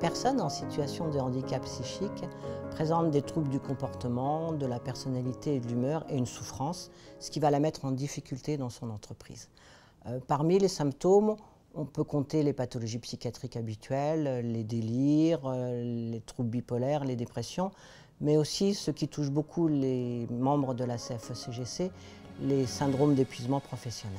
personne en situation de handicap psychique présente des troubles du comportement, de la personnalité et de l'humeur et une souffrance, ce qui va la mettre en difficulté dans son entreprise. Parmi les symptômes, on peut compter les pathologies psychiatriques habituelles, les délires, les troubles bipolaires, les dépressions, mais aussi ce qui touche beaucoup les membres de la CFE-CGC, les syndromes d'épuisement professionnel.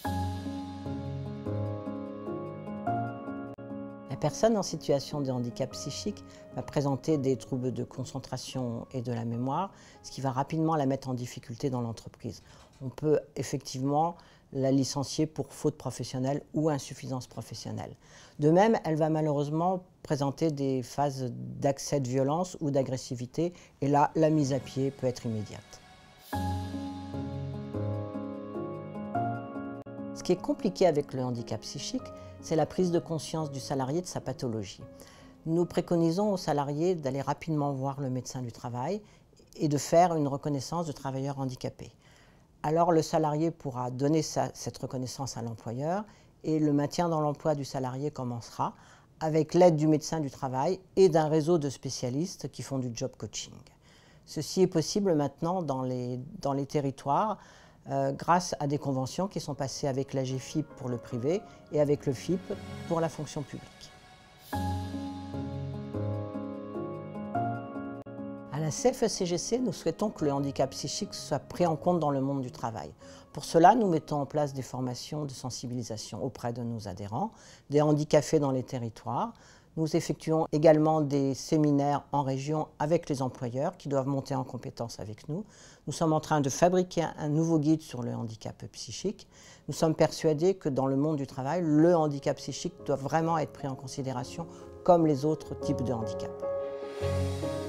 La personne en situation de handicap psychique va présenter des troubles de concentration et de la mémoire, ce qui va rapidement la mettre en difficulté dans l'entreprise. On peut effectivement la licencier pour faute professionnelle ou insuffisance professionnelle. De même, elle va malheureusement présenter des phases d'accès de violence ou d'agressivité, et là, la mise à pied peut être immédiate. Ce qui est compliqué avec le handicap psychique, c'est la prise de conscience du salarié de sa pathologie. Nous préconisons aux salariés d'aller rapidement voir le médecin du travail et de faire une reconnaissance de travailleur handicapé. Alors le salarié pourra donner cette reconnaissance à l'employeur et le maintien dans l'emploi du salarié commencera avec l'aide du médecin du travail et d'un réseau de spécialistes qui font du job coaching. Ceci est possible maintenant dans les territoires grâce à des conventions qui sont passées avec l'AGEFIP pour le privé et avec le FIP pour la fonction publique. À la CFE-CGC, nous souhaitons que le handicap psychique soit pris en compte dans le monde du travail. Pour cela, nous mettons en place des formations de sensibilisation auprès de nos adhérents, des handicapés dans les territoires. Nous effectuons également des séminaires en région avec les employeurs qui doivent monter en compétence avec nous. Nous sommes en train de fabriquer un nouveau guide sur le handicap psychique. Nous sommes persuadés que dans le monde du travail, le handicap psychique doit vraiment être pris en considération comme les autres types de handicap.